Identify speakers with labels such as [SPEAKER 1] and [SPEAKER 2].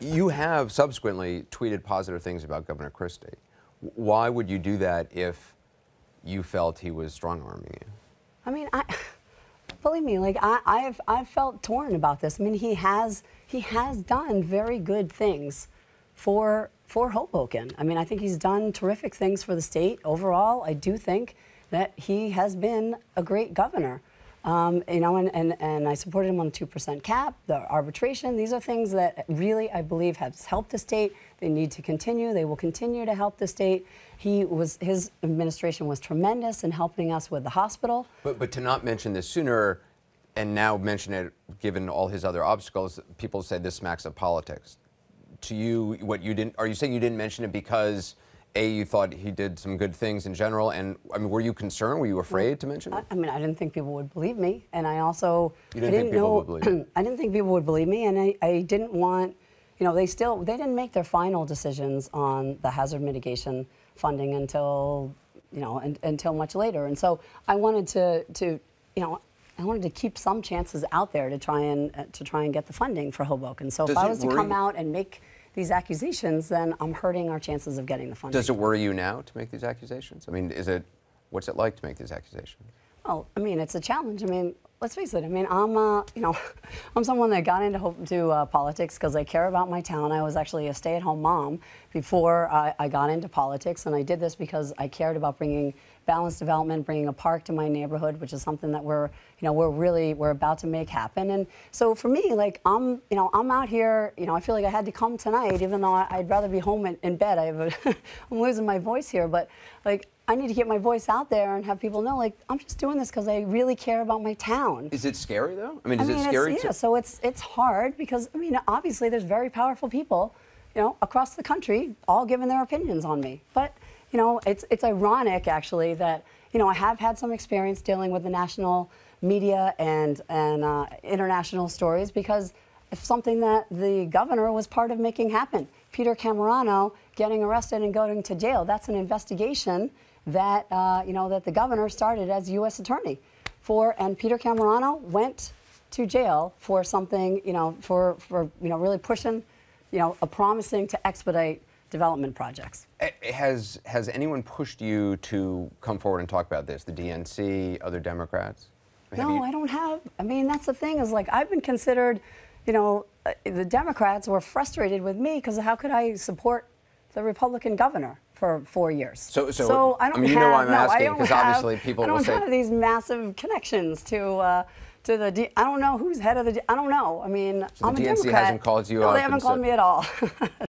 [SPEAKER 1] You have subsequently tweeted positive things about Governor Christie. Why would you do that if you felt he was strong-arming you?
[SPEAKER 2] I mean, believe me, like I've felt torn about this. I mean, he has done very good things for Hoboken. I mean, I think he's done terrific things for the state overall. I do think that he has been a great governor. You know, and I supported him on the 2% cap, the arbitration. These are things that really, I believe, have helped the state. They need to continue. They will continue to help the state. His administration was tremendous in helping us with the hospital.
[SPEAKER 1] But to not mention this sooner and now mention it, given all his other obstacles, people say this smacks of politics. To you, are you saying you didn't mention it because A, you thought he did some good things in general, and I mean, were you concerned? Were you afraid to mention it?
[SPEAKER 2] I mean, I didn't think people would believe me, and I also
[SPEAKER 1] I didn't
[SPEAKER 2] think people would believe me, and I didn't want, you know, they didn't make their final decisions on the hazard mitigation funding until, you know, until much later, and so I wanted to you know, I wanted to keep some chances out there to try and get the funding for Hoboken. So if I was to come out and make these accusations, then I'm hurting our chances of getting the funding.
[SPEAKER 1] Does it worry you now to make these accusations? I mean, what's it like to make these accusations?
[SPEAKER 2] Well, I mean, it's a challenge. I mean, let's face it. I mean, you know, I'm someone that got into politics because I care about my town. I was actually a stay-at-home mom before I got into politics, and I did this because I cared about bringing balanced development, bringing a park to my neighborhood, which is something that we're about to make happen. And so for me, like, I'm out here, you know, I feel like I had to come tonight, even though I'd rather be home in bed. I'm losing my voice here, but like, I need to get my voice out there and have people know, like, I'm just doing this because I really care about my town.
[SPEAKER 1] Is it scary though? I mean, is it scary?
[SPEAKER 2] Yeah, so it's hard because, I mean, obviously there's very powerful people, you know, across the country, all giving their opinions on me. But you know, it's ironic actually that, you know, I have had some experience dealing with the national media and international stories because it's something that the governor was part of making happen. Peter Camerano getting arrested and going to jail, that's an investigation that, you know, that the governor started as U.S. attorney and Peter Camerano went to jail for something, you know, for you know, really pushing, you know, promising to expedite development projects.
[SPEAKER 1] Has anyone pushed you to come forward and talk about this? The DNC, other Democrats?
[SPEAKER 2] No, I don't have. I mean, that's the thing is, like, I've been considered, you know, the Democrats were frustrated with me because how could I support the Republican governor for 4 years? So I don't
[SPEAKER 1] mean, you know why I'm asking, because obviously people will say
[SPEAKER 2] I don't have these massive connections to the I don't know who's head of the I don't know. I mean,
[SPEAKER 1] so
[SPEAKER 2] I'm
[SPEAKER 1] the
[SPEAKER 2] a
[SPEAKER 1] DNC
[SPEAKER 2] Democrat.
[SPEAKER 1] hasn't called you
[SPEAKER 2] No,
[SPEAKER 1] up?
[SPEAKER 2] they haven't called me at all.